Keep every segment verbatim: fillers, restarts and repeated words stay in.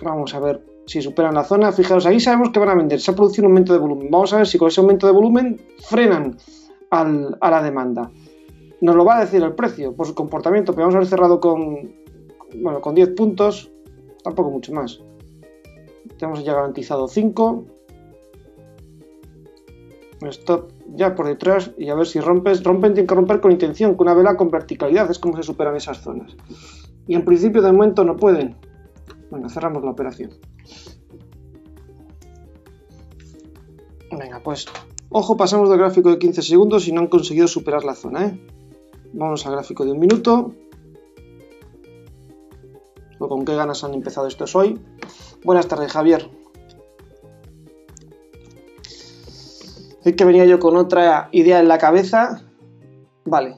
Vamos a ver si superan la zona. Fijaros, ahí sabemos que van a vender. Se ha producido un aumento de volumen. Vamos a ver si con ese aumento de volumen frenan al, a la demanda. Nos lo va a decir el precio por su comportamiento, pero vamos a haber cerrado con, bueno, con diez puntos, tampoco mucho más. Tenemos ya garantizado cinco. Stop ya por detrás y a ver si rompes. Rompen, tienen que romper con intención, con una vela con verticalidad, es como se superan esas zonas. Y en principio de momento no pueden. Bueno, cerramos la operación. Venga, pues ojo, pasamos del gráfico de quince segundos y no han conseguido superar la zona, ¿eh? Vamos al gráfico de un minuto. O con qué ganas han empezado estos hoy. Buenas tardes, Javier. Es que venía yo con otra idea en la cabeza. Vale.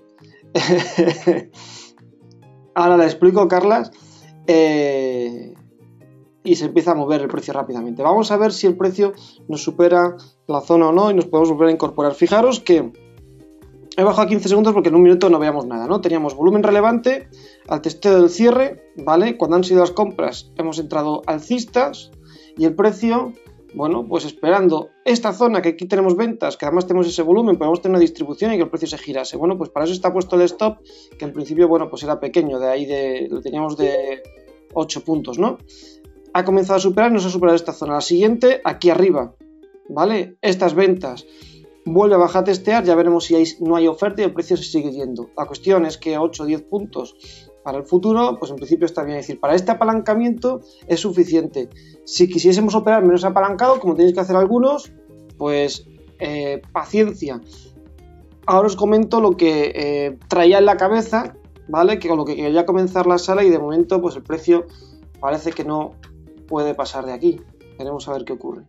Ahora la explico, Carlas. Eh... Y se empieza a mover el precio rápidamente. Vamos a ver si el precio nos supera la zona o no y nos podemos volver a incorporar. Fijaros que he bajado a quince segundos porque en un minuto no veamos nada, ¿no? Teníamos volumen relevante al testeo del cierre, ¿vale? Cuando han sido las compras hemos entrado alcistas y el precio, bueno, pues esperando esta zona, que aquí tenemos ventas, que además tenemos ese volumen, podemos tener una distribución y que el precio se girase. Bueno, pues para eso está puesto el stop, que en principio, bueno, pues era pequeño, de ahí de, lo teníamos de ocho puntos, ¿no? Ha comenzado a superar, nos ha superado esta zona. La siguiente, aquí arriba, ¿vale? Estas ventas. Vuelve a bajar a testear, ya veremos si hay, no hay oferta y el precio se sigue yendo. La cuestión es que ocho o diez puntos para el futuro, pues en principio está bien. Es decir, para este apalancamiento es suficiente. Si quisiésemos operar menos apalancado, como tenéis que hacer algunos, pues eh, paciencia. Ahora os comento lo que eh, traía en la cabeza, ¿vale? Que con lo que quería comenzar la sala y de momento pues el precio parece que no puede pasar de aquí. Veremos a ver qué ocurre.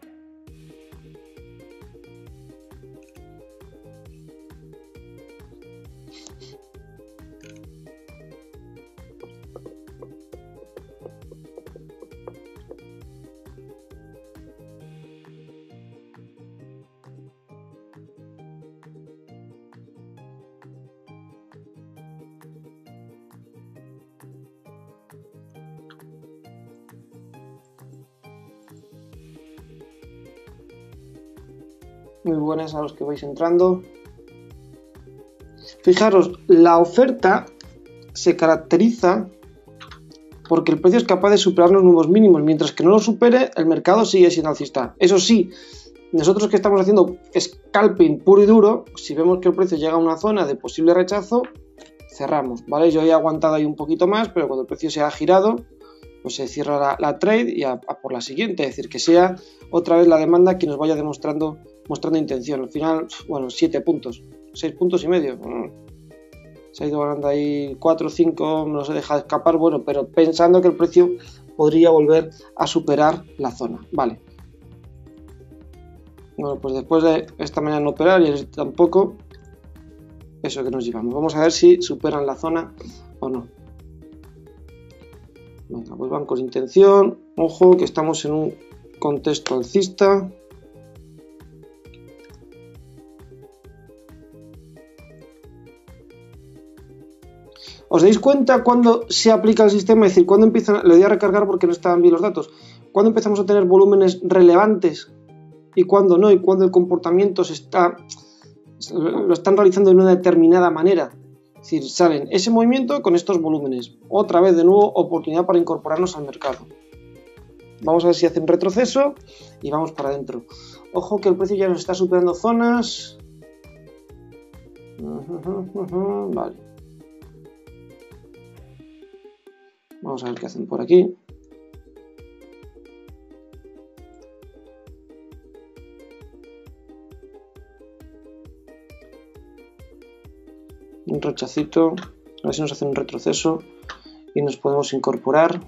Muy buenas a los que vais entrando. Fijaros, la oferta se caracteriza porque el precio es capaz de superar los nuevos mínimos, mientras que no lo supere, el mercado sigue siendo alcista. Eso sí, nosotros que estamos haciendo scalping puro y duro, si vemos que el precio llega a una zona de posible rechazo, cerramos, ¿vale? Yo he aguantado ahí un poquito más, pero cuando el precio se ha girado, pues se cierra la, la trade y a, a por la siguiente, es decir, que sea otra vez la demanda que nos vaya demostrando mostrando intención. Al final, bueno, siete puntos, seis puntos y medio. Se ha ido ganando ahí cuatro o cinco, no se deja escapar, bueno, pero pensando que el precio podría volver a superar la zona. Vale. Bueno, pues después de esta mañana no operar y el tampoco, eso que nos llevamos. Vamos a ver si superan la zona o no. Venga, pues van con intención. Ojo, que estamos en un contexto alcista. ¿Os dais cuenta cuando se aplica el sistema? Es decir, cuando empiezan, le voy a recargar porque no estaban bien los datos, cuando empezamos a tener volúmenes relevantes y cuando no, y cuando el comportamiento se está, lo están realizando de una determinada manera. Es decir, salen ese movimiento con estos volúmenes. Otra vez, de nuevo, oportunidad para incorporarnos al mercado. Vamos a ver si hacen retroceso y vamos para adentro. Ojo que el precio ya nos está superando zonas. Vale. Vamos a ver qué hacen por aquí. Un rechacito. A ver si nos hacen un retroceso y nos podemos incorporar.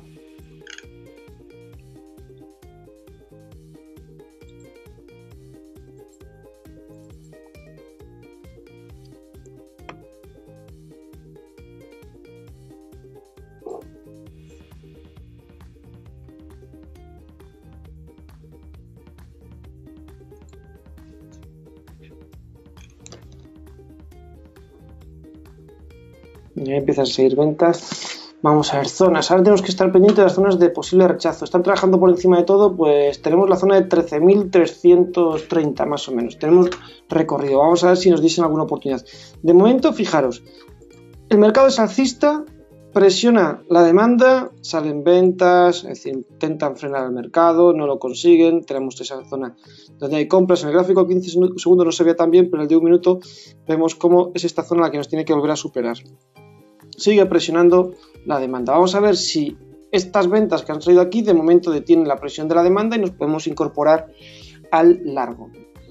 Ya empiezan a seguir ventas. Vamos a ver, zonas. Ahora tenemos que estar pendientes de las zonas de posible rechazo. Están trabajando por encima de todo, pues tenemos la zona de trece mil trescientos treinta más o menos. Tenemos recorrido. Vamos a ver si nos dicen alguna oportunidad. De momento, fijaros, el mercado es alcista, presiona la demanda, salen ventas, es decir, intentan frenar el mercado, no lo consiguen. Tenemos esa zona donde hay compras. En el gráfico quince segundos no se ve tan bien, pero en el de un minuto vemos cómo es esta zona la que nos tiene que volver a superar. Sigue presionando la demanda. Vamos a ver si estas ventas que han salido aquí de momento detienen la presión de la demanda y nos podemos incorporar al largo.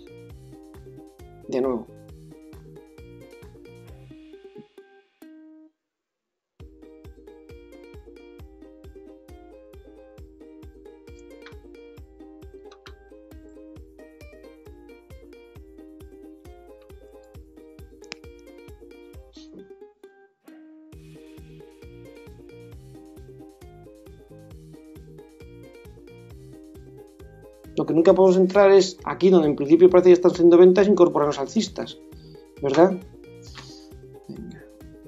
De nuevo. Lo que nunca podemos entrar es aquí donde en principio parece que están haciendo ventas, incorporarnos alcistas, ¿verdad? Venga.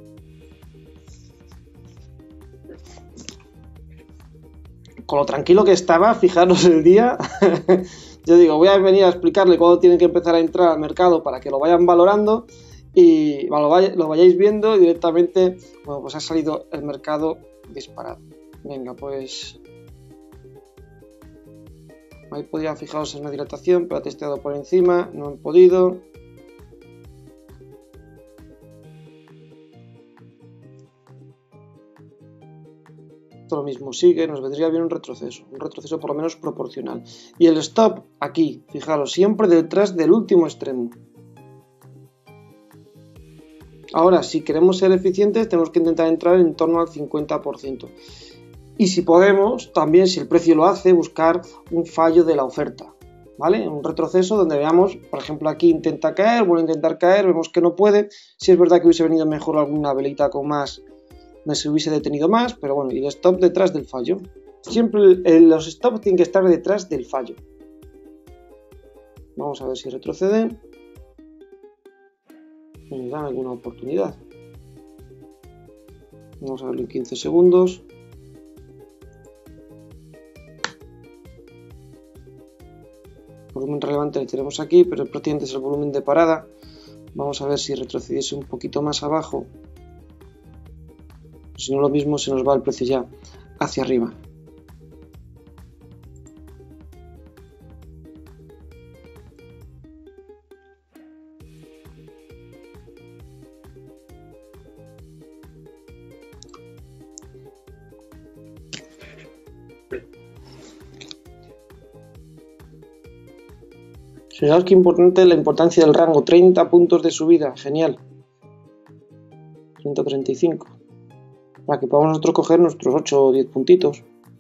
Con lo tranquilo que estaba, fijaros el día, yo digo, voy a venir a explicarle cuándo tienen que empezar a entrar al mercado para que lo vayan valorando y lo, vay lo vayáis viendo y directamente, bueno, pues ha salido el mercado disparado. Venga, pues... Ahí podrían fijaros en una dilatación, pero ha testeado por encima, no han podido. Esto lo mismo sigue, nos vendría bien un retroceso, un retroceso por lo menos proporcional. Y el stop aquí, fijaros, siempre detrás del último extremo. Ahora, si queremos ser eficientes, tenemos que intentar entrar en torno al cincuenta por ciento. Y si podemos, también si el precio lo hace, buscar un fallo de la oferta, ¿vale? Un retroceso donde veamos, por ejemplo, aquí intenta caer, vuelve a intentar caer, vemos que no puede. Si es verdad que hubiese venido mejor alguna velita con más, no se hubiese detenido más, pero bueno, y el stop detrás del fallo. Siempre el, los stops tienen que estar detrás del fallo. Vamos a ver si retrocede. Nos dan alguna oportunidad. Vamos a verlo en quince segundos. Volumen relevante lo tenemos aquí, pero prácticamente es el volumen de parada. Vamos a ver si retrocediese un poquito más abajo. Si no, lo mismo se nos va el precio ya hacia arriba. Fijaos qué importante la importancia del rango, treinta puntos de subida, genial. ciento treinta y cinco. Para que podamos nosotros coger nuestros ocho o diez puntitos.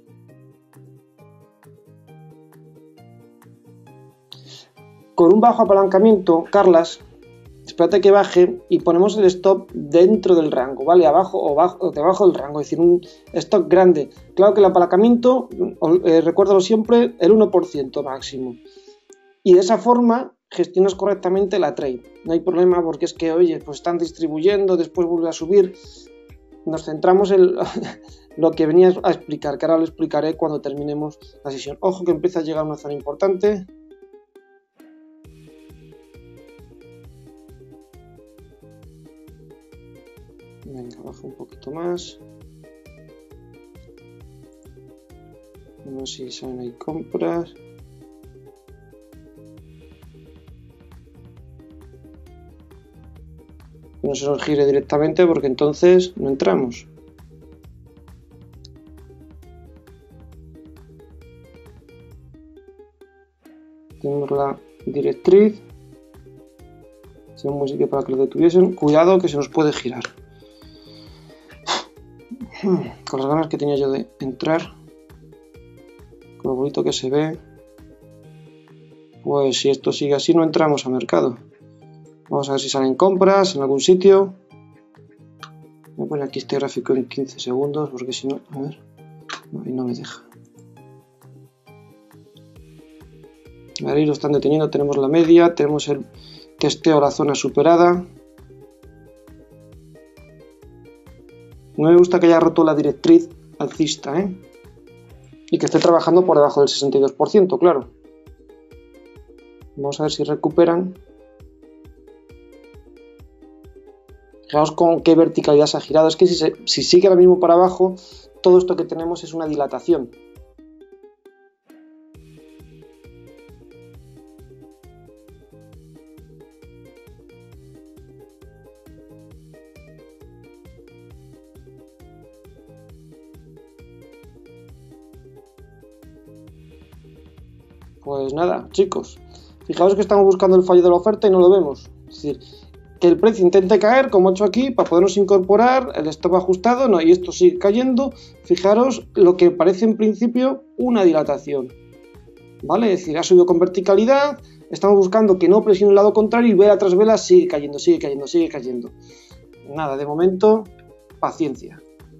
Con un bajo apalancamiento, Carlas, espérate que baje y ponemos el stop dentro del rango, ¿vale? Abajo o, bajo, o debajo del rango, es decir, un stop grande. Claro que el apalancamiento, eh, recuérdalo siempre, el uno por ciento máximo. Y de esa forma gestionas correctamente la trade. No hay problema porque es que, oye, pues están distribuyendo, después vuelve a subir. Nos centramos en lo que venía a explicar, que ahora lo explicaré cuando terminemos la sesión. Ojo que empieza a llegar a una zona importante. Venga, baja un poquito más. No sé si salen ahí compras. Que no se nos gire directamente porque entonces no entramos. Tenemos la directriz. Es un buen sitio para que lo detuviesen. Cuidado que se nos puede girar. Con las ganas que tenía yo de entrar. Con lo bonito que se ve. Pues si esto sigue así no entramos a mercado. Vamos a ver si salen compras en algún sitio. Voy a poner aquí este gráfico en quince segundos porque si no, a ver, no, ahí no me deja. Ahí lo están deteniendo, tenemos la media, tenemos el testeo a la zona superada. No me gusta que haya roto la directriz alcista, ¿eh? Y que esté trabajando por debajo del sesenta y dos por ciento, claro. Vamos a ver si recuperan. Fijaos con qué verticalidad se ha girado. Es que si, se, si sigue ahora mismo para abajo, todo esto que tenemos es una dilatación. Pues nada, chicos, fijaos que estamos buscando el fallo de la oferta y no lo vemos. Es decir, que el precio intente caer, como he hecho aquí, para podernos incorporar, el stop ajustado, no, y esto sigue cayendo. Fijaros lo que parece en principio una dilatación, ¿vale? Es decir, ha subido con verticalidad, estamos buscando que no presione el lado contrario y vela tras vela sigue cayendo, sigue cayendo, sigue cayendo. Nada, de momento, paciencia.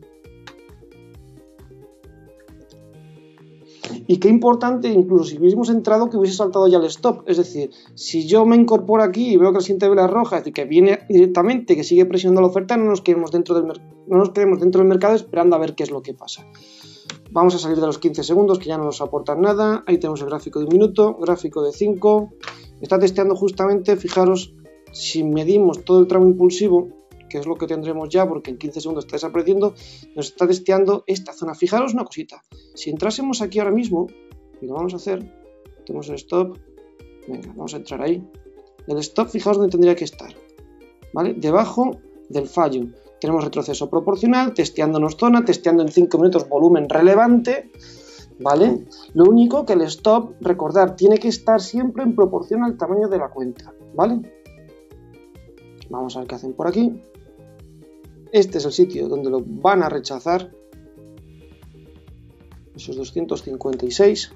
Y qué importante, incluso si hubiésemos entrado, que hubiese saltado ya el stop. Es decir, si yo me incorporo aquí y veo que la siguiente vela es roja, es decir, que viene directamente, que sigue presionando la oferta, no nos quedemos dentro del, no nos quedemos dentro del mercado esperando a ver qué es lo que pasa. Vamos a salir de los quince segundos, que ya no nos aportan nada. Ahí tenemos el gráfico de un minuto, gráfico de cinco. Está testeando justamente, fijaros, si medimos todo el tramo impulsivo, que es lo que tendremos ya, porque en quince segundos está desapareciendo, nos está testeando esta zona. Fijaros una cosita, si entrásemos aquí ahora mismo, y lo vamos a hacer, tenemos el stop, venga, vamos a entrar ahí, el stop, fijaos dónde tendría que estar, ¿vale? Debajo del fallo. Tenemos retroceso proporcional, testeándonos zona, testeando en cinco minutos volumen relevante, ¿vale? Lo único que el stop, recordar, tiene que estar siempre en proporción al tamaño de la cuenta, ¿vale? Vamos a ver qué hacen por aquí. Este es el sitio donde lo van a rechazar. Esos doscientos cincuenta y seis.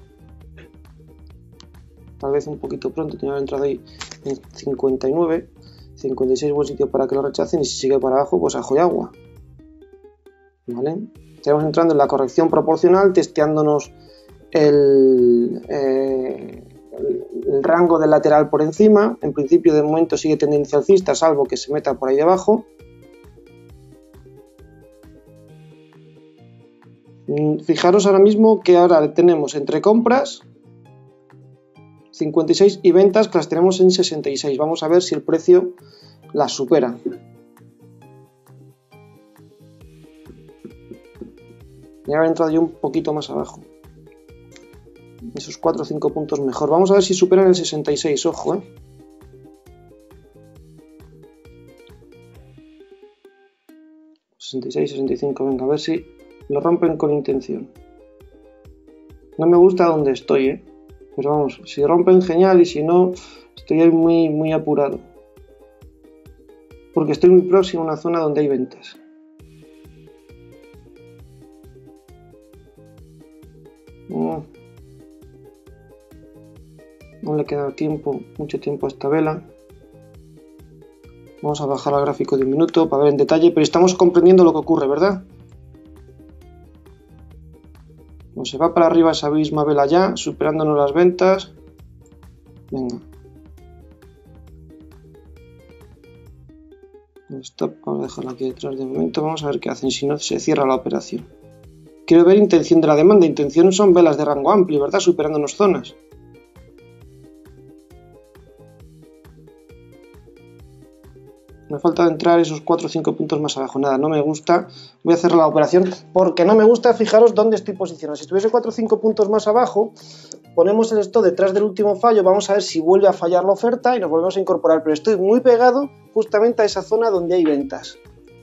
Tal vez un poquito pronto, tenía que haber entrado ahí en cincuenta y nueve. cincuenta y seis buen sitio para que lo rechacen, y si sigue para abajo, pues ajo y agua. ¿Vale? Estamos entrando en la corrección proporcional, testeándonos el, eh, el, el rango del lateral por encima. En principio, de momento sigue tendencia alcista, salvo que se meta por ahí debajo. Fijaros ahora mismo que ahora tenemos entre compras cincuenta y seis y ventas que las tenemos en sesenta y seis. Vamos a ver si el precio las supera. Ya haber entrado yo un poquito más abajo. Esos cuatro o cinco puntos mejor. Vamos a ver si superan el sesenta y seis, ojo, ¿eh? sesenta y seis, sesenta y cinco, venga, a ver si lo rompen con intención. No me gusta donde estoy, ¿eh? Pero vamos, si rompen, genial, y si no, estoy ahí muy, muy apurado. Porque estoy muy próximo a una zona donde hay ventas. No, no le queda tiempo, mucho tiempo a esta vela. Vamos a bajar al gráfico de un minuto para ver en detalle, pero estamos comprendiendo lo que ocurre, ¿verdad? Como se va para arriba esa misma vela ya, superándonos las ventas. Venga. Stop, vamos a dejarlo aquí detrás de momento. Vamos a ver qué hacen, si no se cierra la operación. Quiero ver intención de la demanda. Intención son velas de rango amplio, ¿verdad? Superándonos zonas. Me falta entrar esos cuatro o cinco puntos más abajo. Nada, no me gusta. Voy a cerrar la operación porque no me gusta. Fijaros dónde estoy posicionado. Si estuviese cuatro o cinco puntos más abajo, ponemos el stop detrás del último fallo. Vamos a ver si vuelve a fallar la oferta y nos volvemos a incorporar. Pero estoy muy pegado justamente a esa zona donde hay ventas,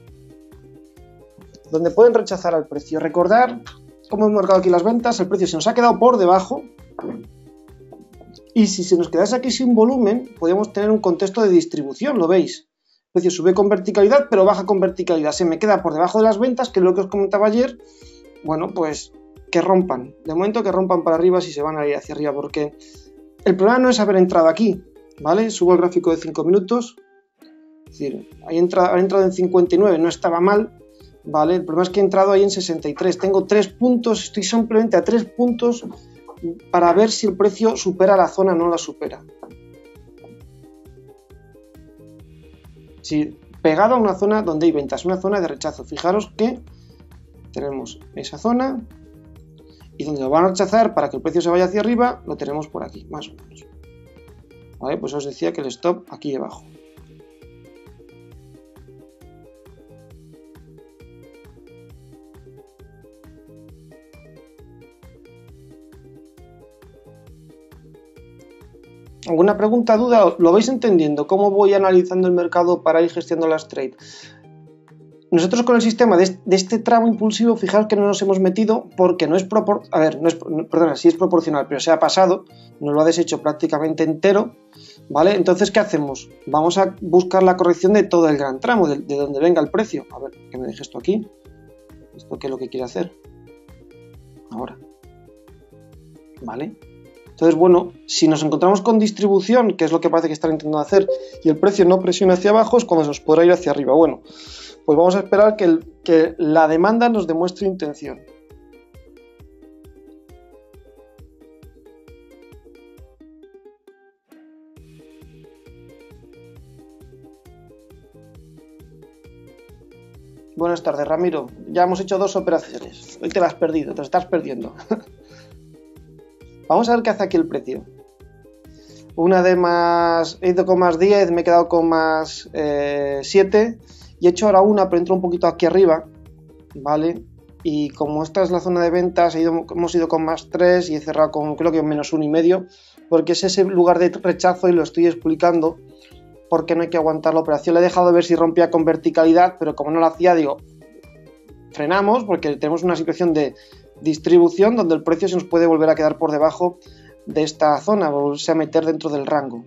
donde pueden rechazar al precio. Recordar cómo hemos marcado aquí las ventas. El precio se nos ha quedado por debajo. Y si se nos quedase aquí sin volumen, podríamos tener un contexto de distribución, ¿lo veis? El precio sube con verticalidad, pero baja con verticalidad. Se me queda por debajo de las ventas, que es lo que os comentaba ayer. Bueno, pues que rompan. De momento que rompan para arriba si se van a ir hacia arriba, porque el problema no es haber entrado aquí, ¿vale? Subo el gráfico de cinco minutos. Es decir, ahí entra, haber entrado en cincuenta y nueve no estaba mal, ¿vale? El problema es que he entrado ahí en sesenta y tres. Tengo tres puntos, estoy simplemente a tres puntos para ver si el precio supera la zona o no la supera. Si pegado a una zona donde hay ventas, una zona de rechazo. Fijaros que tenemos esa zona y donde lo van a rechazar para que el precio se vaya hacia arriba, lo tenemos por aquí, más o menos. Vale, pues os decía que el stop aquí debajo. ¿Alguna pregunta, duda? ¿Lo vais entendiendo? ¿Cómo voy analizando el mercado para ir gestionando las trades? Nosotros con el sistema de este tramo impulsivo, fijaos que no nos hemos metido porque no es proporcional, a ver, no es, perdona, sí es proporcional, pero se ha pasado, nos lo ha deshecho prácticamente entero, ¿vale? Entonces, ¿qué hacemos? Vamos a buscar la corrección de todo el gran tramo, de, de donde venga el precio. A ver, que me deje esto aquí. ¿Esto qué es lo que quiere hacer? Ahora. ¿Vale? Entonces, bueno, si nos encontramos con distribución, que es lo que parece que están intentando hacer, y el precio no presiona hacia abajo, es cuando se nos podrá ir hacia arriba. Bueno, pues vamos a esperar que, el, que la demanda nos demuestre intención. Buenas tardes, Ramiro. Ya hemos hecho dos operaciones. Hoy te las has perdido, te las estás perdiendo. Vamos a ver qué hace aquí el precio. Una de más, he ido con más diez, me he quedado con más eh, siete y he hecho ahora una, pero entro un poquito aquí arriba, ¿vale? Y como esta es la zona de ventas, he ido, hemos ido con más tres y he cerrado con creo que menos uno y medio, porque es ese lugar de rechazo y lo estoy explicando porque no hay que aguantar la operación. Le he dejado de ver si rompía con verticalidad, pero como no lo hacía, digo, frenamos porque tenemos una situación de distribución donde el precio se nos puede volver a quedar por debajo de esta zona, volverse a meter dentro del rango.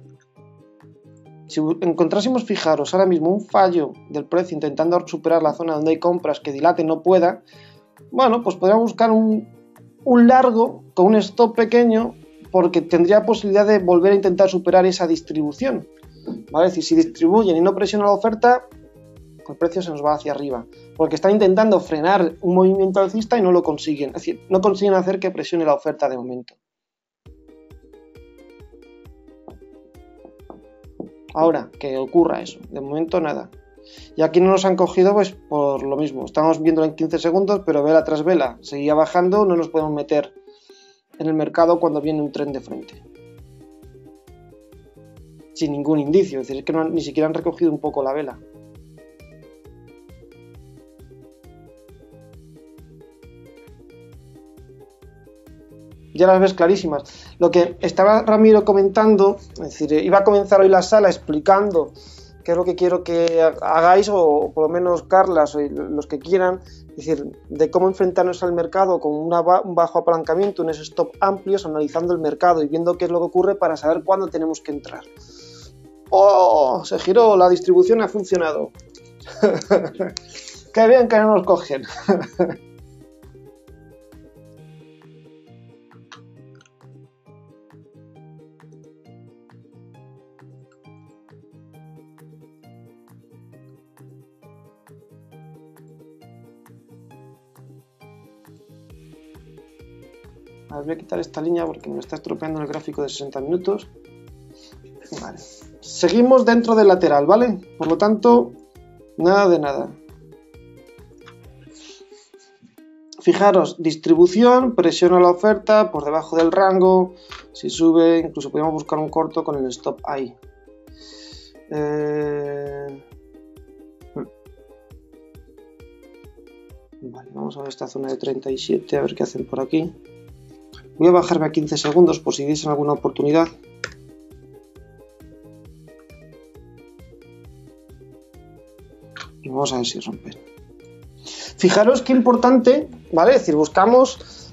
Si encontrásemos, fijaros, ahora mismo un fallo del precio intentando superar la zona donde hay compras que dilate no pueda, bueno, pues podríamos buscar un, un largo con un stop pequeño porque tendría posibilidad de volver a intentar superar esa distribución, ¿vale? Es decir, si distribuyen y no presiona la oferta, el precio se nos va hacia arriba, porque están intentando frenar un movimiento alcista y no lo consiguen, es decir, no consiguen hacer que presione la oferta de momento. Ahora, que ocurra eso, de momento nada. Y aquí no nos han cogido pues por lo mismo, estamos viéndolo en quince segundos, pero vela tras vela seguía bajando, no nos podemos meter en el mercado cuando viene un tren de frente. Sin ningún indicio, es decir, es que no, ni siquiera han recogido un poco la vela. Ya las ves clarísimas. Lo que estaba Ramiro comentando, es decir, iba a comenzar hoy la sala explicando qué es lo que quiero que hagáis, o por lo menos Carlas o los que quieran, es decir, de cómo enfrentarnos al mercado con una, un bajo apalancamiento, unos stop amplios, analizando el mercado y viendo qué es lo que ocurre para saber cuándo tenemos que entrar. ¡Oh! Se giró, la distribución ha funcionado. ¡Qué bien que no nos cogen! A ver, voy a quitar esta línea porque me está estropeando el gráfico de sesenta minutos. Vale. Seguimos dentro del lateral, ¿vale? Por lo tanto, nada de nada. Fijaros, distribución, presiona la oferta por debajo del rango. Si sube, incluso podemos buscar un corto con el stop ahí. Eh... Vale, vamos a ver esta zona de treinta y siete, a ver qué hacen por aquí. Voy a bajarme a quince segundos por si diesen alguna oportunidad. Y vamos a ver si rompen. Fijaros qué importante, ¿vale? Es decir, buscamos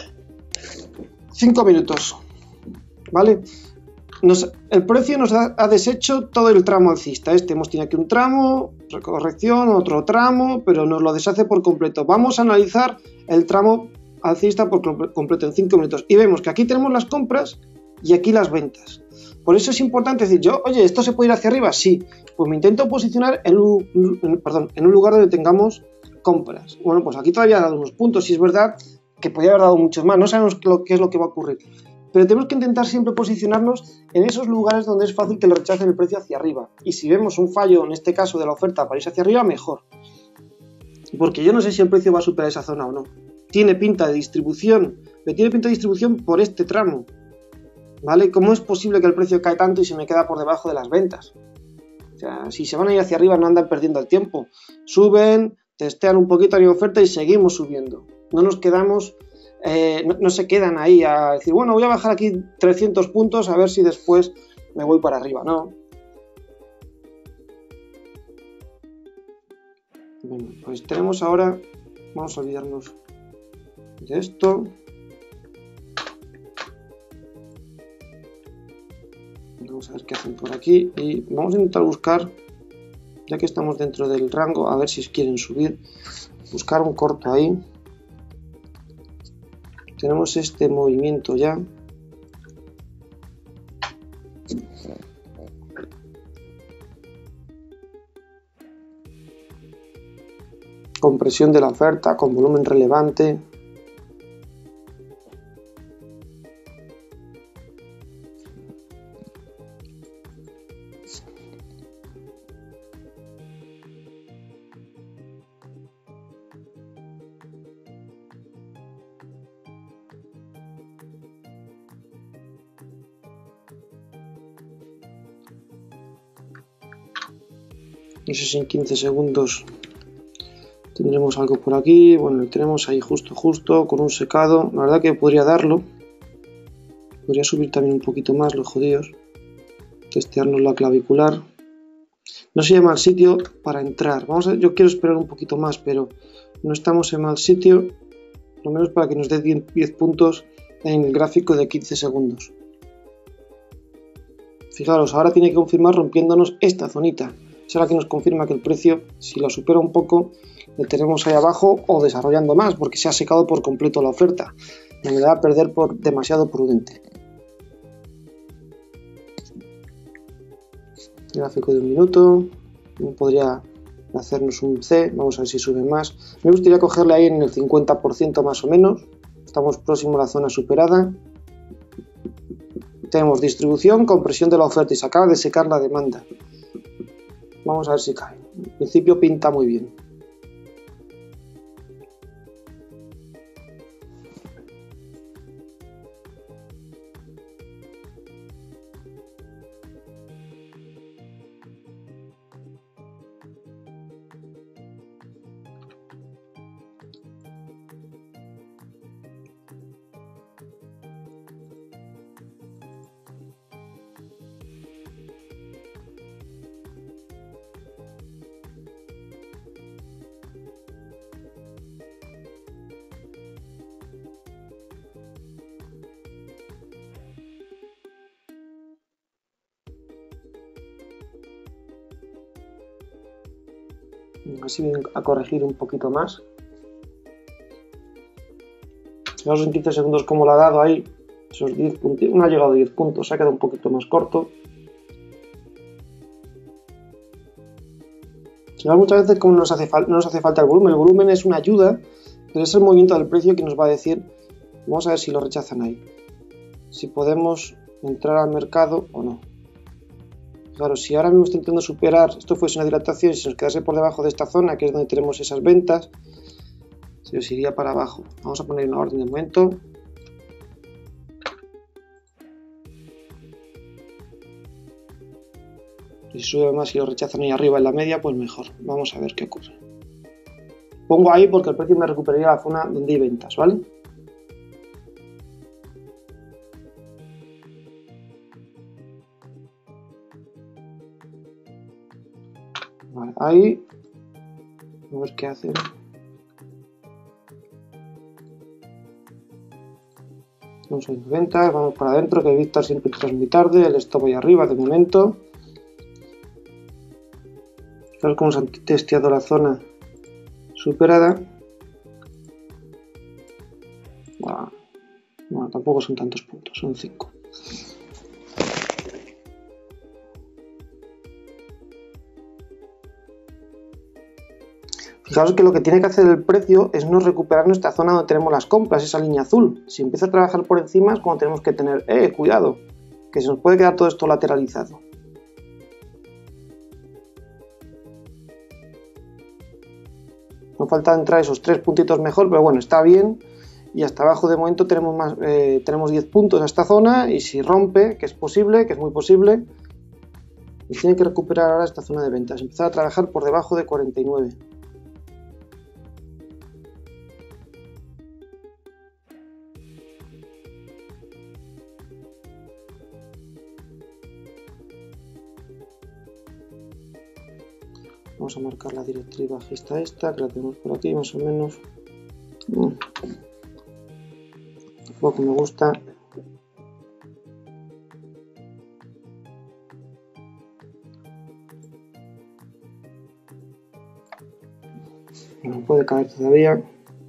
cinco minutos, ¿vale? Nos, el precio nos ha, ha deshecho todo el tramo alcista. Este hemos tenido aquí un tramo, corrección, otro tramo, pero nos lo deshace por completo. Vamos a analizar el tramo alcista por completo en cinco minutos y vemos que aquí tenemos las compras y aquí las ventas. Por eso es importante decir, yo, oye, ¿esto se puede ir hacia arriba? Sí, pues me intento posicionar en un, en, perdón, en un lugar donde tengamos compras. Bueno, pues aquí todavía ha dado unos puntos y es verdad que podría haber dado muchos más, no sabemos lo, qué es lo que va a ocurrir, pero tenemos que intentar siempre posicionarnos en esos lugares donde es fácil que lo rechacen el precio hacia arriba. Y si vemos un fallo, en este caso de la oferta, para irse hacia arriba, mejor. Porque yo no sé si el precio va a superar esa zona o no. Tiene pinta de distribución, pero tiene pinta de distribución por este tramo. ¿Vale? ¿Cómo es posible que el precio cae tanto y se me queda por debajo de las ventas? O sea, si se van a ir hacia arriba no andan perdiendo el tiempo. Suben, testean un poquito a mi oferta y seguimos subiendo. No nos quedamos, eh, no, no se quedan ahí a decir, bueno, voy a bajar aquí trescientos puntos a ver si después me voy para arriba. No. Bueno, pues tenemos ahora, vamos a olvidarnos de esto. Vamos a ver qué hacen por aquí y vamos a intentar buscar, ya que estamos dentro del rango, a ver si quieren subir, buscar un corto ahí. Tenemos este movimiento ya. Compresión de la oferta con volumen relevante. No sé si en quince segundos tendremos algo por aquí. Bueno, lo tenemos ahí justo, justo, con un secado. La verdad que podría darlo. Podría subir también un poquito más los jodidos. Testearnos la clavicular. No sería mal sitio para entrar. Vamos a, yo quiero esperar un poquito más, pero no estamos en mal sitio. Por lo menos para que nos dé diez puntos en el gráfico de quince segundos. Fijaros, ahora tiene que confirmar rompiéndonos esta zonita. Es la que nos confirma que el precio, si lo supera un poco, lo tenemos ahí abajo o desarrollando más, porque se ha secado por completo la oferta. Me va a perder por demasiado prudente. Gráfico de un minuto. Podría hacernos un C. Vamos a ver si sube más. Me gustaría cogerle ahí en el cincuenta por ciento más o menos. Estamos próximo a la zona superada. Tenemos distribución, compresión de la oferta y se acaba de secar la demanda. Vamos a ver si cae. En principio pinta muy bien. Así vienen a corregir un poquito más. Fijaos en quince segundos cómo lo ha dado ahí. Esos diez puntos. No ha llegado a diez puntos, se ha quedado un poquito más corto. Fijaos muchas veces como nos hace no nos hace falta el volumen. El volumen es una ayuda, pero es el movimiento del precio que nos va a decir. Vamos a ver si lo rechazan ahí. Si podemos entrar al mercado o no. Claro, si ahora mismo está intentando superar, esto fuese una dilatación, si nos quedase por debajo de esta zona, que es donde tenemos esas ventas, se nos iría para abajo. Vamos a poner una orden de momento. Si sube más y lo rechazan ahí arriba en la media, pues mejor. Vamos a ver qué ocurre. Pongo ahí porque el precio me recuperaría la zona donde hay ventas, ¿vale? Vale, ahí. A ver qué hacen. Vamos a ir ventas, vamos para adentro, que Víctor siempre entra muy tarde, el stop ahí arriba de momento. Fijaos cómo se han testeado la zona superada. Bueno, bueno, tampoco son tantos puntos, son cinco. Fijaos que lo que tiene que hacer el precio es no recuperar nuestra zona donde tenemos las compras, esa línea azul. Si empieza a trabajar por encima es cuando tenemos que tener, eh, cuidado, que se nos puede quedar todo esto lateralizado. Nos falta entrar esos tres puntitos mejor, pero bueno, está bien. Y hasta abajo de momento tenemos, más, eh, tenemos diez puntos a esta zona, y si rompe, que es posible, que es muy posible, y tiene que recuperar ahora esta zona de ventas, empezar a trabajar por debajo de cuarenta y nueve. Vamos a marcar la directriz bajista esta, que la tenemos por aquí más o menos. Un poco me gusta. No puede caer todavía.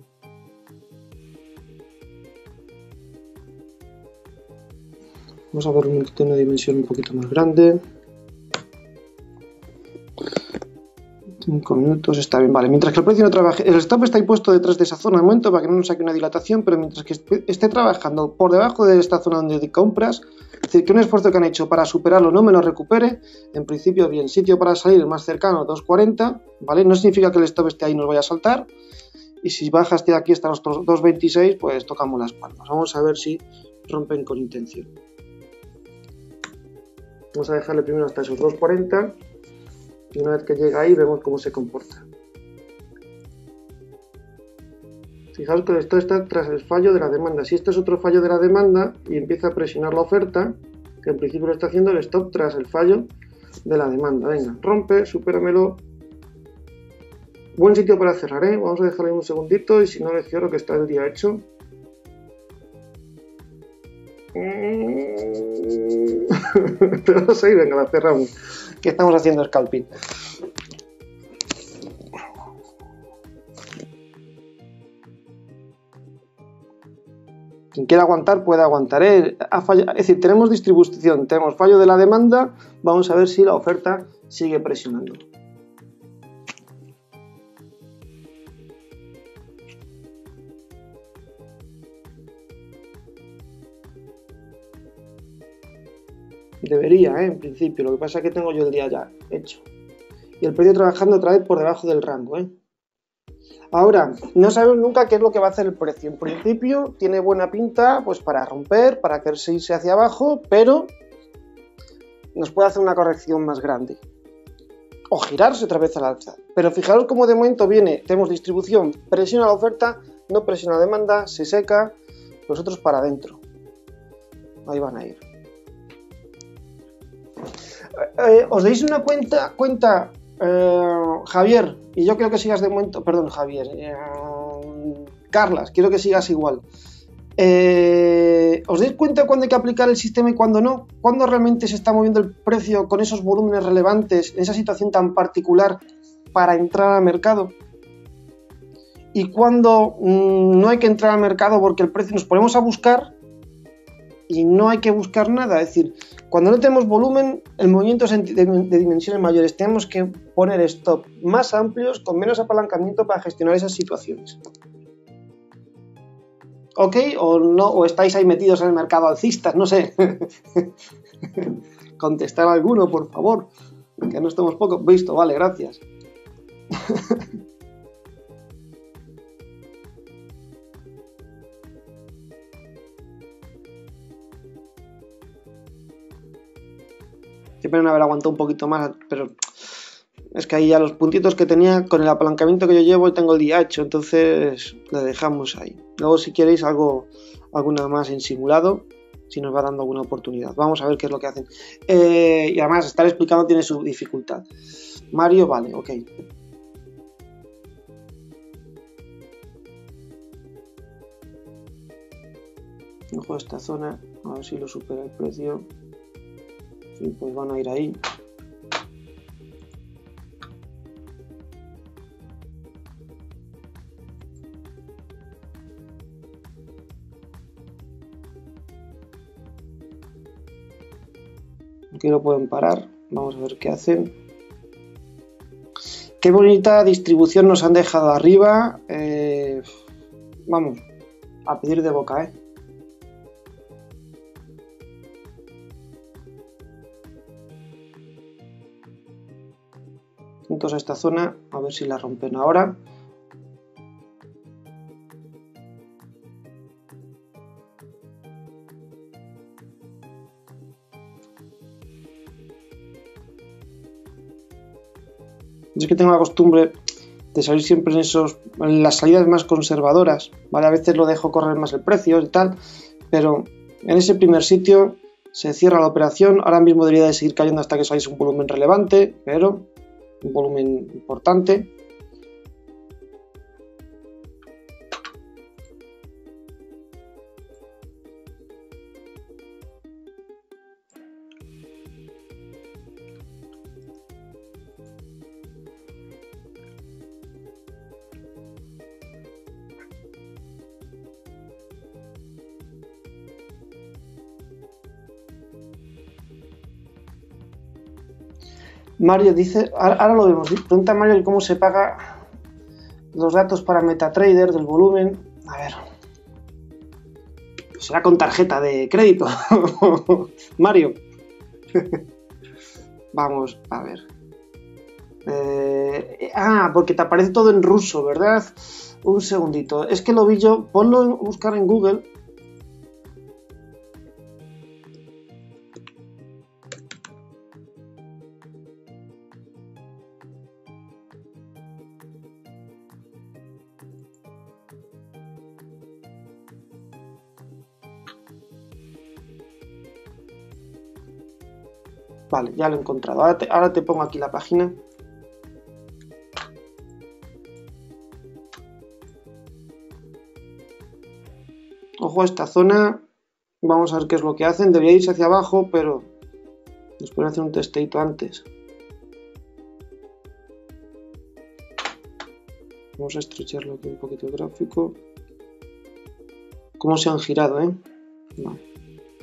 Vamos a ver un momentito una dimensión un poquito más grande. cinco minutos, está bien, vale. Mientras que el precio no trabaje, el stop está ahí puesto detrás de esa zona de momento para que no nos saque una dilatación, pero mientras que esté trabajando por debajo de esta zona donde compras, es decir, que un esfuerzo que han hecho para superarlo no me lo recupere, en principio bien, sitio para salir más cercano, dos cuarenta, ¿vale? No significa que el stop esté ahí y nos vaya a saltar, y si baja este de aquí hasta los dos veintiséis, pues tocamos las palmas. Vamos a ver si rompen con intención. Vamos a dejarle primero hasta esos dos cuarenta. Y una vez que llega ahí vemos cómo se comporta. Fijaos que esto está tras el fallo de la demanda. Si este es otro fallo de la demanda y empieza a presionar la oferta, que en principio lo está haciendo el stop tras el fallo de la demanda. Venga, rompe, supéramelo. Buen sitio para cerrar, ¿eh? Vamos a dejarle un segundito y si no le cierro que está el día hecho. Te vas a ir, venga, la cerramos. Que estamos haciendo scalping. Quien quiera aguantar puede aguantar, ¿eh? Es decir, tenemos distribución, tenemos fallo de la demanda, vamos a ver si la oferta sigue presionando. Debería, ¿eh? En principio, lo que pasa es que tengo yo el día ya hecho. Y el precio trabajando otra vez por debajo del rango, ¿eh? Ahora, no sabemos nunca qué es lo que va a hacer el precio. En principio, tiene buena pinta pues para romper, para quererse irse hacia abajo, pero nos puede hacer una corrección más grande. O girarse otra vez al alza. Pero fijaros cómo de momento viene, tenemos distribución, presiona la oferta, no presiona la demanda, se seca, nosotros para adentro. Ahí van a ir. Eh, ¿Os dais una cuenta, cuenta eh, Javier? Y yo quiero que sigas de momento, perdón Javier, eh, Carlas, quiero que sigas igual. Eh, ¿Os dais cuenta cuándo hay que aplicar el sistema y cuándo no? ¿Cuándo realmente se está moviendo el precio con esos volúmenes relevantes en esa situación tan particular para entrar al mercado? Y cuándo mmm, no hay que entrar al mercado porque el precio nos ponemos a buscar y no hay que buscar nada. Es decir, cuando no tenemos volumen, el movimiento es de, de dimensiones mayores. Tenemos que poner stop más amplios con menos apalancamiento para gestionar esas situaciones. ¿Ok? O no, o estáis ahí metidos en el mercado alcistas, no sé. Contestar a alguno, por favor. Que no estemos poco. Visto, vale, gracias. Siempre no haber aguantado un poquito más, pero es que ahí ya los puntitos que tenía con el apalancamiento que yo llevo y tengo el día hecho, entonces le dejamos ahí. Luego si queréis algo, alguna más en simulado, si nos va dando alguna oportunidad. Vamos a ver qué es lo que hacen. Eh, y además estar explicando tiene su dificultad. Mario, vale, ok. Ojo a esta zona, a ver si lo supera el precio. Y pues van a ir ahí. Aquí lo pueden parar. Vamos a ver qué hacen. Qué bonita distribución nos han dejado arriba. Eh, vamos, a pedir de boca, ¿eh? Juntos a esta zona, a ver si la rompen ahora. Es que tengo la costumbre de salir siempre en, esos, en las salidas más conservadoras, ¿vale? A veces lo dejo correr más el precio y tal, pero en ese primer sitio se cierra la operación. Ahora mismo debería de seguir cayendo hasta que salga un volumen relevante, pero un volumen importante. Mario dice, ahora lo vemos, pregunta Mario cómo se paga los datos para MetaTrader del volumen. A ver, será con tarjeta de crédito. Mario. Vamos a ver. Eh, ah, porque te aparece todo en ruso, ¿verdad? Un segundito. Es que lo vi yo. Ponlo a buscar en Google. Vale, ya lo he encontrado. Ahora te, ahora te pongo aquí la página. Ojo a esta zona. Vamos a ver qué es lo que hacen. Debería irse hacia abajo, pero nos pueden hacer un testeito antes. Vamos a estrecharlo aquí un poquito el gráfico. ¿Cómo se han girado, eh? Vale.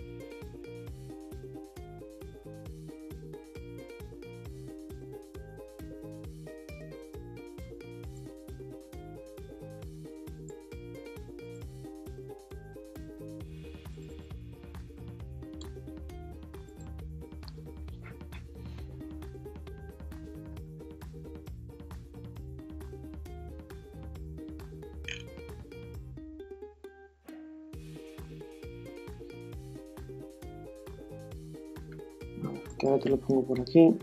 Que ahora te lo pongo por aquí.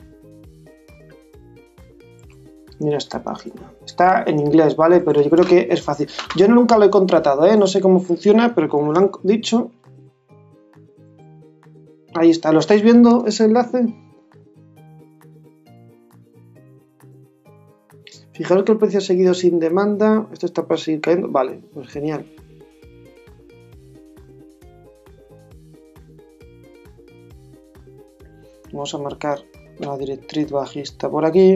Mira esta página. Está en inglés, ¿vale? Pero yo creo que es fácil. Yo nunca lo he contratado, ¿eh? No sé cómo funciona, pero como lo han dicho... Ahí está. ¿Lo estáis viendo ese enlace? Fijaros que el precio ha seguido sin demanda. Esto está para seguir cayendo. Vale, pues genial. Vamos a marcar la directriz bajista por aquí.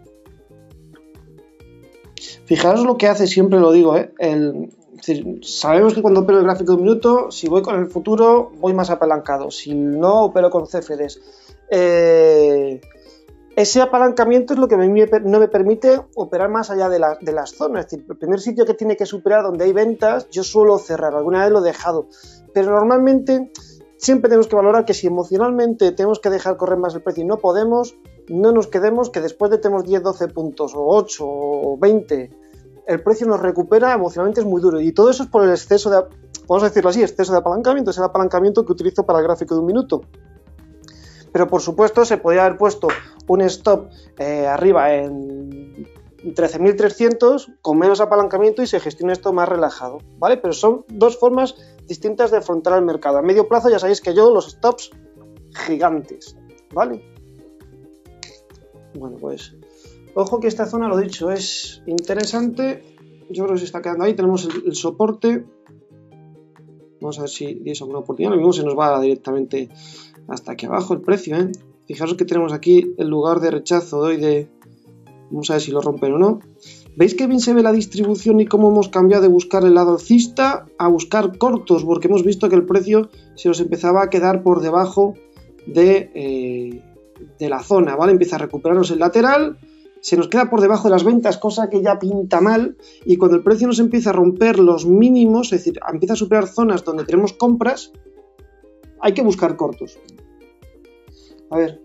Fijaros lo que hace, siempre lo digo, ¿eh? El, es decir, sabemos que cuando opero el gráfico de un minuto, si voy con el futuro, voy más apalancado. Si no, opero con C F Ds. Eh, ese apalancamiento es lo que me, no me permite operar más allá de, la, de las zonas. Es decir, el primer sitio que tiene que superar donde hay ventas, yo suelo cerrar. Alguna vez lo he dejado. Pero normalmente... Siempre tenemos que valorar que si emocionalmente tenemos que dejar correr más el precio y no podemos, no nos quedemos que después de tenemos diez, doce puntos o ocho o veinte, el precio nos recupera, emocionalmente es muy duro. Y todo eso es por el exceso de, vamos a decirlo así, exceso de apalancamiento, es el apalancamiento que utilizo para el gráfico de un minuto. Pero por supuesto se podría haber puesto un stop eh, arriba en trece mil trescientos con menos apalancamiento y se gestiona esto más relajado, ¿vale? Pero son dos formas distintas de afrontar el mercado. A medio plazo ya sabéis que yo los stops gigantes, ¿vale? Bueno, pues ojo que esta zona, lo dicho, es interesante. Yo creo que se está quedando ahí. Tenemos el, el soporte. Vamos a ver si diese alguna oportunidad. Lo mismo se nos va directamente hasta aquí abajo el precio, ¿eh? Fijaros que tenemos aquí el lugar de rechazo de hoy de... Vamos a ver si lo rompen o no. ¿Veis que bien se ve la distribución y cómo hemos cambiado de buscar el lado alcista a buscar cortos? Porque hemos visto que el precio se nos empezaba a quedar por debajo de, eh, de la zona, ¿vale? Empieza a recuperarnos el lateral, se nos queda por debajo de las ventas, cosa que ya pinta mal, y cuando el precio nos empieza a romper los mínimos, es decir, empieza a superar zonas donde tenemos compras, hay que buscar cortos. A ver.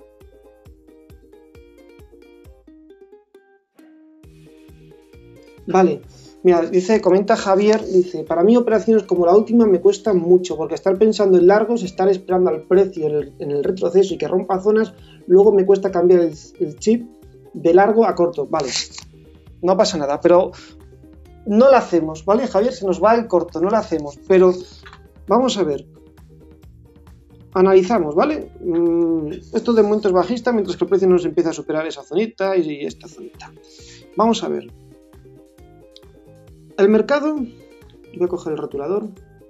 Vale, mira, dice, comenta Javier, dice, para mí operaciones como la última me cuestan mucho, porque estar pensando en largos, estar esperando al precio en el, en el retroceso y que rompa zonas, luego me cuesta cambiar el, el chip de largo a corto. Vale, no pasa nada, pero no lo hacemos, ¿vale, Javier? Se nos va el corto, no lo hacemos, pero vamos a ver. Analizamos, ¿vale? Mm, esto de momento es bajista, mientras que el precio nos empieza a superar esa zonita y esta zonita. Vamos a ver. El mercado, voy a coger el rotulador.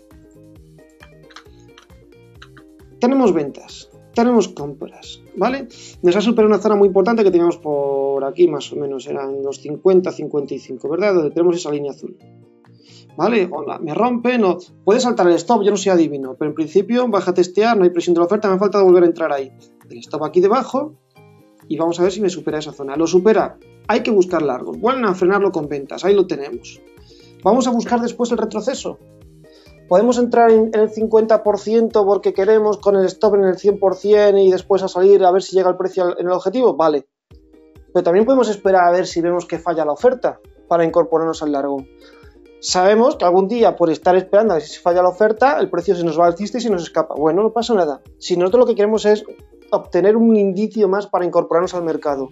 Tenemos ventas, tenemos compras, ¿vale? Nos ha superado una zona muy importante que teníamos por aquí, más o menos, eran los cincuenta, cincuenta y cinco, ¿verdad? Donde tenemos esa línea azul. ¿Vale? Me rompe, no. Puede saltar el stop, yo no soy adivino, pero en principio baja a testear, no hay presión de la oferta, me falta volver a entrar ahí. El stop aquí debajo y vamos a ver si me supera esa zona. Lo supera, hay que buscar largos, vuelven a frenarlo con ventas, ahí lo tenemos. Vamos a buscar después el retroceso. Podemos entrar en el cincuenta por ciento porque queremos con el stop en el cien por ciento y después a salir a ver si llega el precio en el objetivo, vale. Pero también podemos esperar a ver si vemos que falla la oferta para incorporarnos al largo. Sabemos que algún día, por estar esperando a ver si falla la oferta, el precio se nos va alcista y se nos escapa. Bueno, no pasa nada. Si nosotros lo que queremos es obtener un indicio más para incorporarnos al mercado.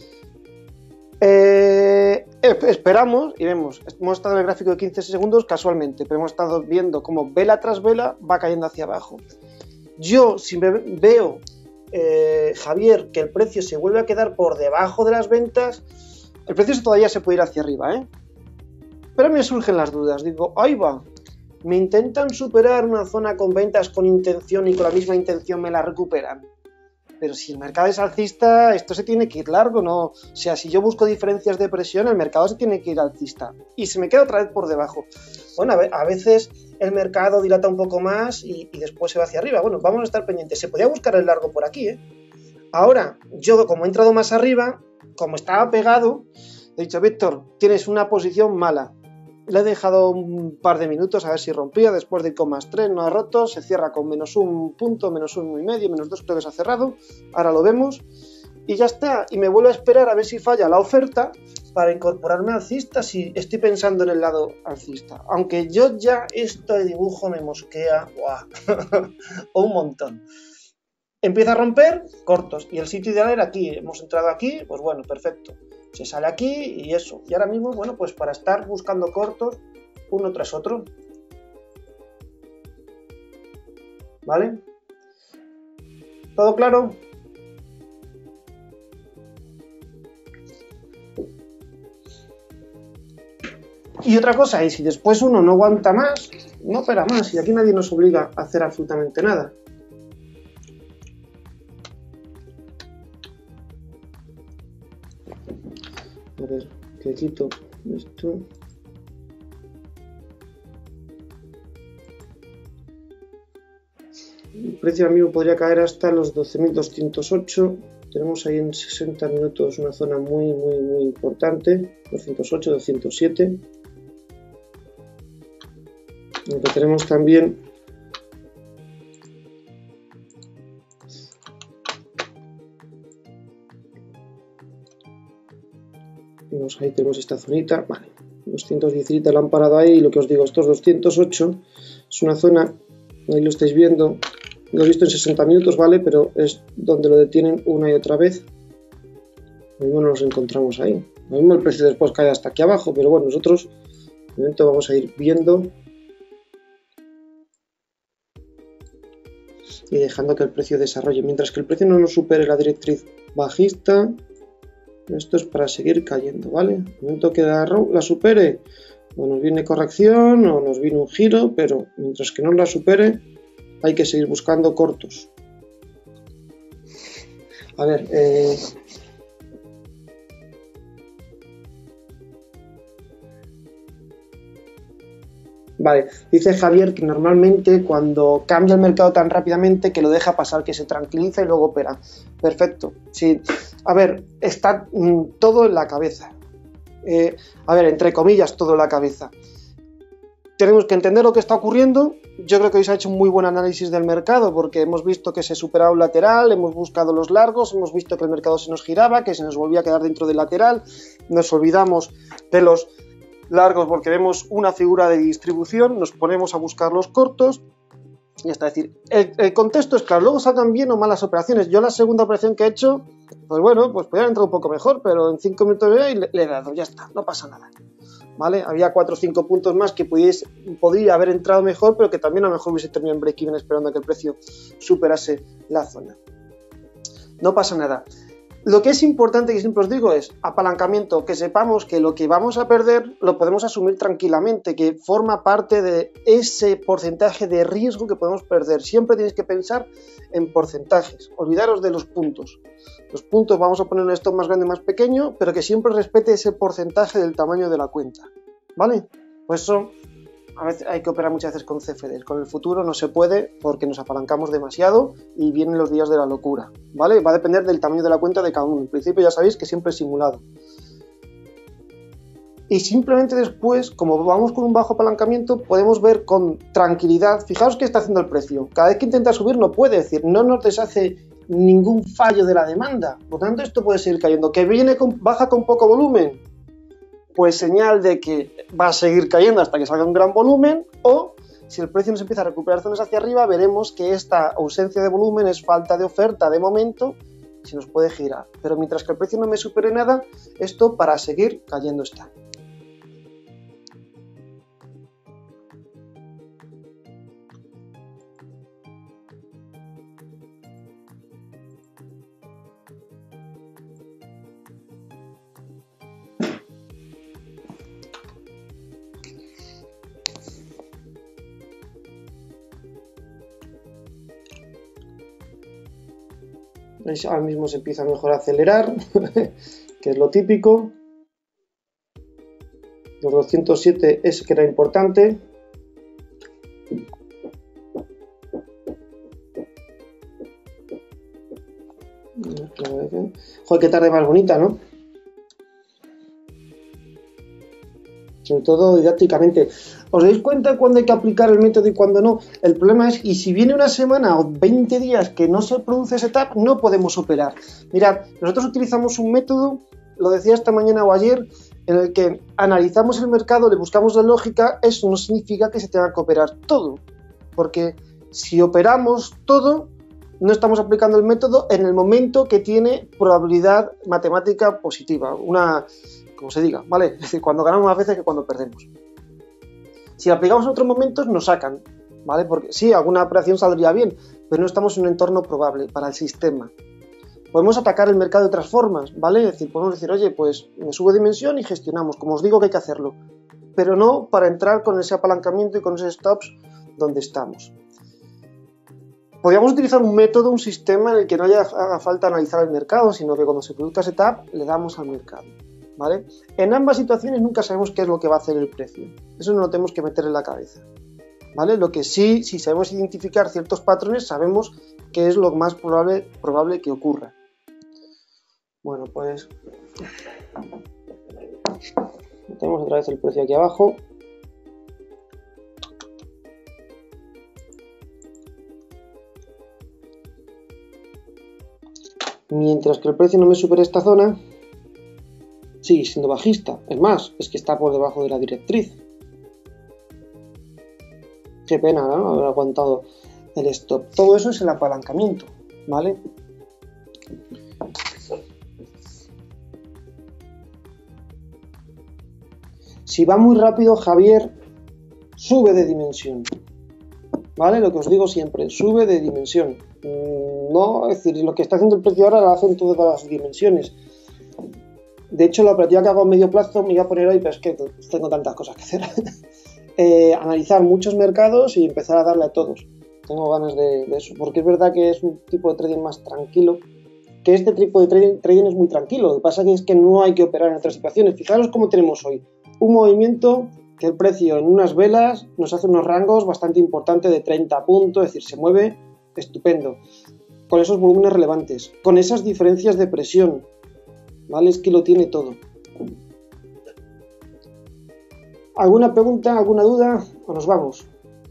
Eh, esperamos y vemos, hemos estado en el gráfico de quince segundos casualmente, pero hemos estado viendo cómo vela tras vela va cayendo hacia abajo. Yo, si me veo, eh, Javier, que el precio se vuelve a quedar por debajo de las ventas, el precio todavía se puede ir hacia arriba, ¿eh? Pero me surgen las dudas, digo, ahí va, me intentan superar una zona con ventas con intención y con la misma intención me la recuperan. Pero si el mercado es alcista, esto se tiene que ir largo, ¿no? O sea, si yo busco diferencias de presión, el mercado se tiene que ir alcista. Y se me queda otra vez por debajo. Bueno, a veces el mercado dilata un poco más y, y después se va hacia arriba. Bueno, vamos a estar pendientes. Se podía buscar el largo por aquí, ¿eh? Ahora, yo como he entrado más arriba, como estaba pegado, he dicho, Víctor, tienes una posición mala. Le he dejado un par de minutos a ver si rompía, después de ir con más tres, no ha roto, se cierra con menos un punto, menos uno y medio, menos dos creo que se ha cerrado, ahora lo vemos, y ya está, y me vuelvo a esperar a ver si falla la oferta para incorporarme alcista si estoy pensando en el lado alcista, aunque yo ya esto de dibujo me mosquea, ¡guau! O un montón. Empieza a romper, cortos, y el sitio ideal era aquí, hemos entrado aquí, pues bueno, perfecto. Se sale aquí y eso. Y ahora mismo, bueno, pues para estar buscando cortos uno tras otro. ¿Vale? ¿Todo claro? Y otra cosa, y si después uno no aguanta más, no opera más. Y aquí nadie nos obliga a hacer absolutamente nada. A ver, que quito esto. El precio ahora mismo podría caer hasta los doce mil doscientos ocho. Tenemos ahí en sesenta minutos una zona muy, muy, muy importante. doscientos ocho, doscientos siete. Lo que tenemos también ahí tenemos esta zonita, vale, doscientos diez la han parado ahí y lo que os digo, estos doscientos ocho es una zona, ahí lo estáis viendo, lo he visto en sesenta minutos, vale, pero es donde lo detienen una y otra vez, lo mismo nos encontramos ahí, lo mismo el precio después cae hasta aquí abajo, pero bueno, nosotros de momento vamos a ir viendo y dejando que el precio desarrolle, mientras que el precio no nos supere la directriz bajista. Esto es para seguir cayendo, ¿vale? En el momento que la, la supere, o nos viene corrección o nos viene un giro, pero mientras que no la supere, hay que seguir buscando cortos. A ver, eh... Vale, dice Javier que normalmente cuando cambia el mercado tan rápidamente que lo deja pasar, que se tranquiliza y luego opera. Perfecto. Sí. A ver, está mm, todo en la cabeza. Eh, a ver, entre comillas, todo en la cabeza. Tenemos que entender lo que está ocurriendo. Yo creo que hoy se ha hecho un muy buen análisis del mercado porque hemos visto que se superaba un lateral, hemos buscado los largos, hemos visto que el mercado se nos giraba, que se nos volvía a quedar dentro del lateral, nos olvidamos de los largos porque vemos una figura de distribución, nos ponemos a buscar los cortos y hasta decir, el, el contexto es claro, luego salgan bien o malas operaciones. Yo la segunda operación que he hecho, pues bueno, pues podría haber entrado un poco mejor, pero en cinco minutos le, le he dado, ya está, no pasa nada. ¿Vale? Había cuatro o cinco puntos más que pudiese, podría haber entrado mejor, pero que también a lo mejor hubiese terminado en break-even esperando a que el precio superase la zona. No pasa nada. Lo que es importante, que siempre os digo, es apalancamiento, que sepamos que lo que vamos a perder lo podemos asumir tranquilamente, que forma parte de ese porcentaje de riesgo que podemos perder. Siempre tenéis que pensar en porcentajes, olvidaros de los puntos. Los puntos vamos a poner un stop más grande o más pequeño, pero que siempre respete ese porcentaje del tamaño de la cuenta, ¿vale? Pues eso, a veces hay que operar muchas veces con C F Ds, con el futuro no se puede porque nos apalancamos demasiado y vienen los días de la locura, ¿vale? Va a depender del tamaño de la cuenta de cada uno, en principio ya sabéis que siempre es simulado. Y simplemente después, como vamos con un bajo apalancamiento, podemos ver con tranquilidad, fijaos qué está haciendo el precio, cada vez que intenta subir no puede, es decir, no nos deshace ningún fallo de la demanda, por tanto esto puede seguir cayendo, que viene con, baja con poco volumen, pues señal de que va a seguir cayendo hasta que salga un gran volumen, o si el precio nos empieza a recuperar zonas hacia arriba, veremos que esta ausencia de volumen es falta de oferta de momento y se nos puede girar, pero mientras que el precio no me supere nada, esto para seguir cayendo está. Ahora mismo se empieza mejor a acelerar, que es lo típico. Los doscientos siete es que era importante. Joder, qué tarde más bonita, ¿no? Sobre todo didácticamente. ¿Os dais cuenta cuándo hay que aplicar el método y cuándo no? El problema es, y si viene una semana o veinte días que no se produce ese tap, no podemos operar. Mirad, nosotros utilizamos un método, lo decía esta mañana o ayer, en el que analizamos el mercado, le buscamos la lógica, eso no significa que se tenga que operar todo. Porque si operamos todo, no estamos aplicando el método en el momento que tiene probabilidad matemática positiva, una, como se diga, ¿vale? Es decir, cuando ganamos más veces que cuando perdemos. Si aplicamos en otros momentos, nos sacan, ¿vale? Porque sí, alguna operación saldría bien, pero no estamos en un entorno probable para el sistema. Podemos atacar el mercado de otras formas, ¿vale? Es decir, podemos decir, oye, pues me subo de dimensión y gestionamos, como os digo que hay que hacerlo, pero no para entrar con ese apalancamiento y con esos stops donde estamos. Podríamos utilizar un método, un sistema en el que no haya, haga falta analizar el mercado, sino que cuando se produzca ese tap, le damos al mercado, ¿vale? En ambas situaciones nunca sabemos qué es lo que va a hacer el precio. Eso no lo tenemos que meter en la cabeza, ¿vale? Lo que sí, si sabemos identificar ciertos patrones, sabemos qué es lo más probable, probable que ocurra. Bueno, pues metemos otra vez el precio aquí abajo. Mientras que el precio no me supere esta zona, sigue siendo bajista. Es más, es que está por debajo de la directriz. Qué pena, ¿no? Haber aguantado el stop. Todo eso es el apalancamiento, ¿vale? Si va muy rápido, Javier, sube de dimensión, ¿vale? Lo que os digo siempre, sube de dimensión. No, es decir, lo que está haciendo el precio ahora lo hacen todas las dimensiones. De hecho, la operativa que hago a medio plazo me iba a poner hoy, pero es que tengo tantas cosas que hacer. eh, analizar muchos mercados y empezar a darle a todos. Tengo ganas de, de eso, porque es verdad que es un tipo de trading más tranquilo, que este tipo de trading, trading es muy tranquilo. Lo que pasa es que no hay que operar en otras situaciones. Fijaros cómo tenemos hoy un movimiento que el precio en unas velas nos hace unos rangos bastante importantes de treinta puntos, es decir, se mueve estupendo, con esos volúmenes relevantes, con esas diferencias de presión, ¿vale? Es que lo tiene todo. ¿Alguna pregunta, alguna duda? ¿O nos vamos?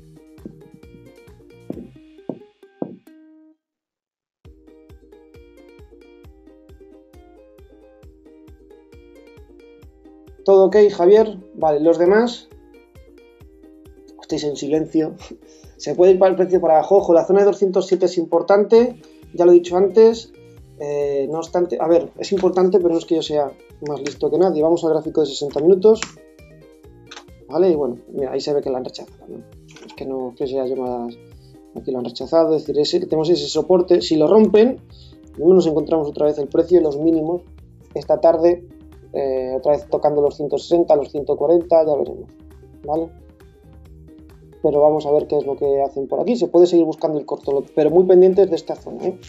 ¿Todo ok, Javier? Vale, los demás estáis en silencio. Se puede ir para el precio para abajo. Ojo, la zona de doscientos siete es importante, ya lo he dicho antes. Eh, no obstante, a ver, es importante, pero no es que yo sea más listo que nadie. Vamos al gráfico de sesenta minutos. Vale, y bueno, mira, ahí se ve que la han rechazado, ¿no? Es que no que sea yo más. Aquí lo han rechazado, es decir, ese, tenemos ese soporte. Si lo rompen, nos encontramos otra vez el precio de los mínimos esta tarde. Eh, otra vez tocando los ciento sesenta, los ciento cuarenta, ya veremos, ¿vale? Pero vamos a ver qué es lo que hacen por aquí. Se puede seguir buscando el corto, pero muy pendientes de esta zona, ¿eh?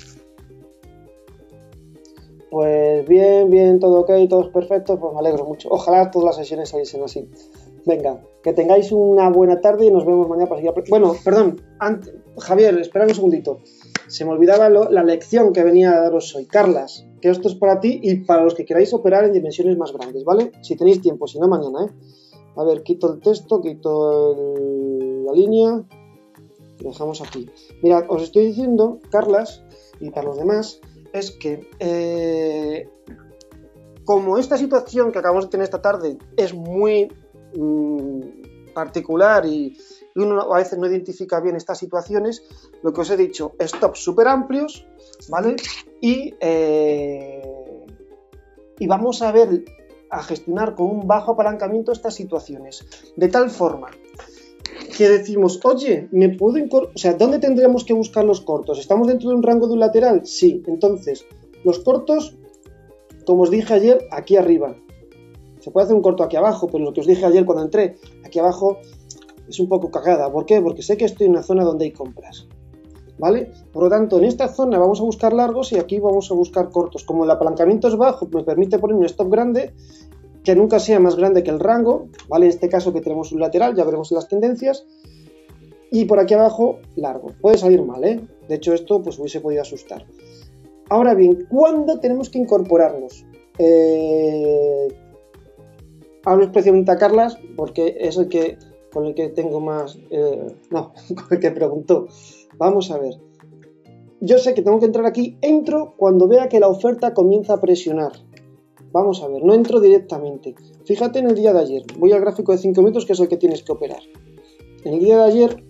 Pues bien, bien, todo ok, todo es perfecto, pues me alegro mucho. Ojalá todas las sesiones saliesen así. Venga, que tengáis una buena tarde y nos vemos mañana para seguir. Bueno, perdón, antes, Javier, esperad un segundito. Se me olvidaba lo, la lección que venía a daros hoy. Carlas, que esto es para ti y para los que queráis operar en dimensiones más grandes, ¿vale? Si tenéis tiempo, si no mañana, ¿eh? A ver, quito el texto, quito el, la línea, lo dejamos aquí. Mirad, os estoy diciendo, Carlas, y para los demás, es que eh, como esta situación que acabamos de tener esta tarde es muy mmm, particular y y uno a veces no identifica bien estas situaciones, lo que os he dicho, stops súper amplios, ¿vale? Y, eh, y vamos a ver, a gestionar con un bajo apalancamiento estas situaciones, de tal forma que decimos, oye, me puedo incorporar, o sea, ¿dónde tendríamos que buscar los cortos? ¿Estamos dentro de un rango de un lateral? Sí, entonces, los cortos, como os dije ayer, aquí arriba. Se puede hacer un corto aquí abajo, pero lo que os dije ayer cuando entré, aquí abajo es un poco cagada. ¿Por qué? Porque sé que estoy en una zona donde hay compras, ¿vale? Por lo tanto, en esta zona vamos a buscar largos y aquí vamos a buscar cortos. Como el apalancamiento es bajo, me permite poner un stop grande que nunca sea más grande que el rango, ¿vale? En este caso que tenemos un lateral, ya veremos las tendencias. Y por aquí abajo, largo. Puede salir mal, ¿eh? De hecho, esto pues hubiese podido asustar. Ahora bien, ¿cuándo tenemos que incorporarnos? Eh... Hablo especialmente a Carlas, porque es el que... con el que tengo más, eh, no, con el que preguntó. Vamos a ver. Yo sé que tengo que entrar aquí, entro cuando vea que la oferta comienza a presionar. Vamos a ver, no entro directamente. Fíjate en el día de ayer, voy al gráfico de cinco minutos que es el que tienes que operar. En el día de ayer,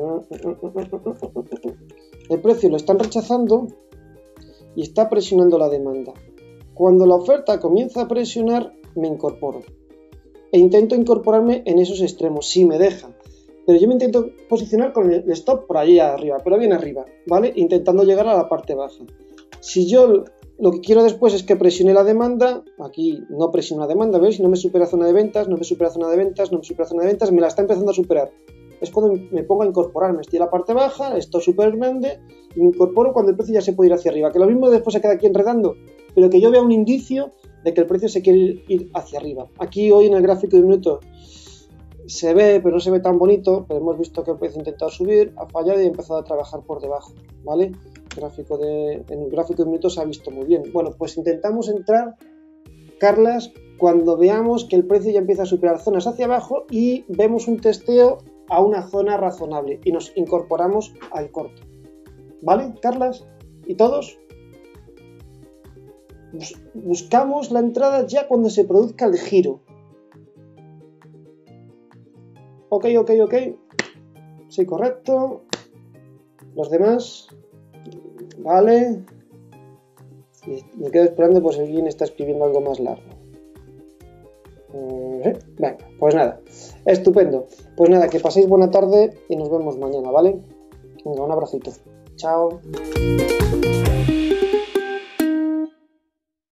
el precio lo están rechazando y está presionando la demanda. Cuando la oferta comienza a presionar, me incorporo. E intento incorporarme en esos extremos, si me deja. Pero yo me intento posicionar con el stop por allí arriba, pero bien arriba, ¿vale? Intentando llegar a la parte baja. Si yo lo que quiero después es que presione la demanda, aquí no presiono la demanda, ¿veis? No me supera zona de ventas, no me supera zona de ventas, no me supera zona de ventas, me la está empezando a superar. Es cuando me pongo a incorporarme, estoy en la parte baja, esto es súper grande, y me incorporo cuando el precio ya se puede ir hacia arriba. Que lo mismo después se queda aquí enredando, pero que yo vea un indicio de que el precio se quiere ir hacia arriba. Aquí hoy en el gráfico de un minuto se ve, pero no se ve tan bonito, pero hemos visto que el precio ha intentado subir, ha fallado y ha empezado a trabajar por debajo, ¿vale? El gráfico de, en el gráfico de un minuto se ha visto muy bien. Bueno, pues intentamos entrar, Carlas, cuando veamos que el precio ya empieza a superar zonas hacia abajo y vemos un testeo a una zona razonable y nos incorporamos al corto. ¿Vale, Carlas? ¿Y todos? Buscamos la entrada ya cuando se produzca el giro. Ok, ok, ok. Sí, correcto. Los demás. Vale. Y me quedo esperando por si alguien está escribiendo algo más largo. Eh, venga, pues nada. Estupendo. Pues nada, que paséis buena tarde y nos vemos mañana, ¿vale? Venga, un abracito. Chao.